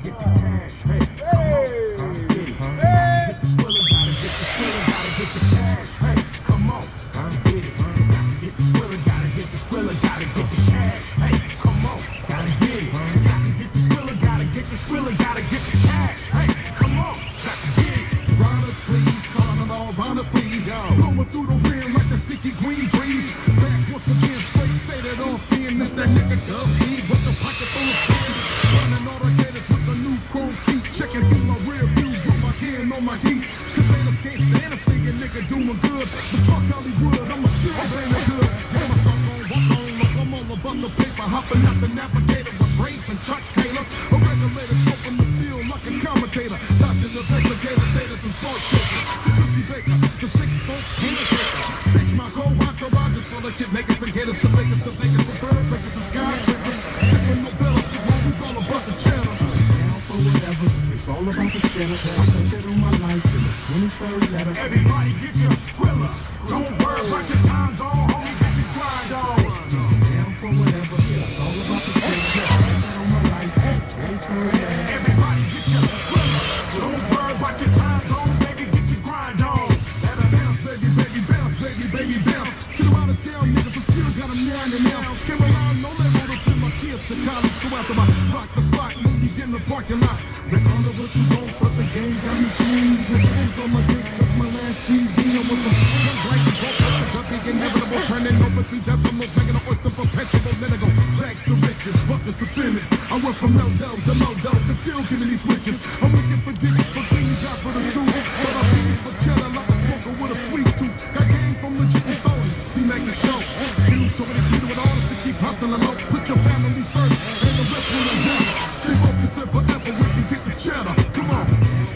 get the cash. Hey, I'm get it. Get the Skrilla, gotta get the Skrilla, gotta get the cash. Hey, come on, I'm get it. Get the Skrilla, gotta get the Skrilla, gotta get the cash. Hey, come on, gotta get it. Got to get the Skrilla, gotta get the Skrilla, gotta get the cash. Hey, come on, got to get it. Runners, please, calling all runners, please. Blowing through the wind like the sticky green breeze. Back once again, straight faded off in. It's that nigga Dub C with the pocket full of sand. Running all the haters with a new chrome key. Checking through my rear view with my hand on my heat. Cause haters can't stand a singing nigga doing good. But fuck Hollywood, I'ma still bring it good. And my stuff gon' walk on like I'm all above the paper. Hopping out the navigator with Brace and Chuck Taylor. A regulator scoping the field like a commentator. Dodging the investigator, taters and salt shakers. The Christy Baker, the 6-foot hater taker. Bitch, my whole entourage is full of shit makers and haters to Vegas, to Vegas, to bird breakers, to skyscrapers. Different no bells, it's all about the cheddar. Down for whatever, it's all about the cheddar. I put that on my life in the 23rd letter. Everybody get your Skrilla. Don't worry about your time zone, homie, get your grind on. Down for whatever, it's all about the cheddar. I put that on my life in the 23rd letter. Everybody get your Skrilla. Don't worry about your time zone, baby, get your grind on. Bounce, baby, baby, bounce, baby, baby, bounce. To the out of town niggas, I still got them down and now. Came around, no label to send my kids to college. Go after my rock the spot, when you get in the parking lot. Back on the what you want, but the game got me cheese. The hands on my dick, took my last CD. I'm with the like the boat, but the big inevitable. Turning over to decimals, making an oyster perpetual. Then I go bags to riches, buckets to finish. I went from no dough to low dough, to still giving these switches. I'm looking for digits, for things out for the truth. But I feel for cheddar like a smoker with a sweet tooth. Got game from legit and phony. See, make the show. Use so many people with artists to keep hustling low. Put your family first, and the rest will endure. Stay focused and forever we can get the cheddar. Come on.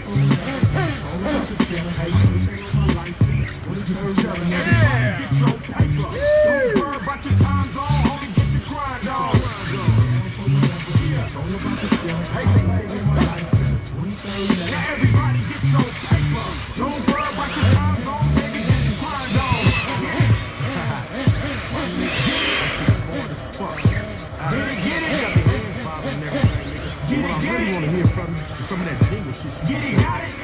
All about the cheddar, hey, you say on my life in the 23rd letter. Everybody get your paper. Don't worry about your time zone, homie, get your grind on. Down for whatever, it's all about the cheddar. Hey, everybody in my life in the 23rd letter. Yeah, everybody get your paper. Don't worry about your time zone, baby, get your grind on. Get it. What I really want to hear from you is some of that jingle shit. Get it, got it.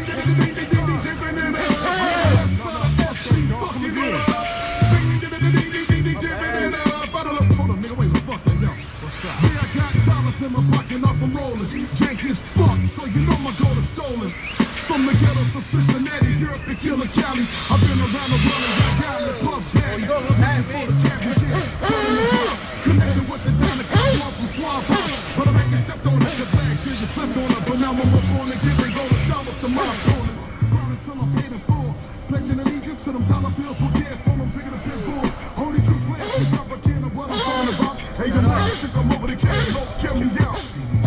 In my pocket off I'm rolling. Jenkins fuck, so you know my gold is stolen. From the ghetto to Cincinnati, Europe to Killer Cali. I've been around the world and got down to Puff Daddy. Looking for the championship, turning the club. Connected with the down to come off from Suave. But I ain't stepped on it, the bag shit just slipped on it. But now I'm up on it, giving gold showers to my opponent. Running till I'm paid in full. Pledging allegiance to them dollar bills with gas on them bigger than pit bulls. Only true players who comprehend of what I'm talking about. Hey, you might think I'm over the cat, don't kill me out.